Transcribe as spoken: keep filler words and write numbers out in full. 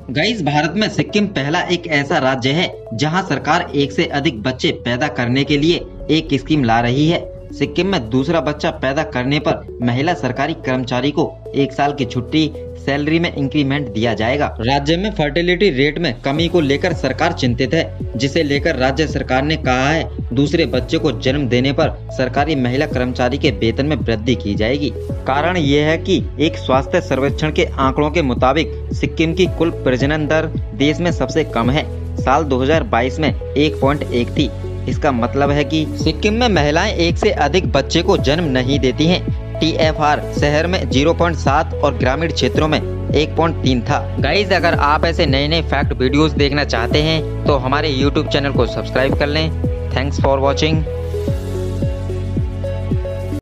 Guys, Bharat में सिक्किम पहला एक ऐसा राज्य है जहां सरकार एक से अधिक बच्चे पैदा करने के लिए एक स्कीम ला रही है। सिक्किम में दूसरा बच्चा पैदा करने पर महिला सरकारी कर्मचारी को एक साल की छुट्टी, सैलरी में इंक्रीमेंट दिया जाएगा। राज्य में फर्टिलिटी रेट में कमी को लेकर सरकार चिंतित है, जिसे लेकर राज्य सरकार ने कहा है दूसरे बच्चे को जन्म देने पर सरकारी महिला कर्मचारी के वेतन में वृद्धि की जाएगी। कारण ये है कि एक स्वास्थ्य सर्वेक्षण के आंकड़ों के मुताबिक सिक्किम की कुल प्रजनन दर देश में सबसे कम है। साल दो हज़ार बाईस में एक पॉइंट एक थी। इसका मतलब है कि सिक्किम में महिलाएं एक से अधिक बच्चे को जन्म नहीं देती हैं। टी एफ आर शहर में ज़ीरो पॉइंट सात और ग्रामीण क्षेत्रों में एक पॉइंट तीन था। गाइज, अगर आप ऐसे नए नए फैक्ट वीडियोस देखना चाहते हैं तो हमारे यूट्यूब चैनल को सब्सक्राइब कर लें। Thanks for watching.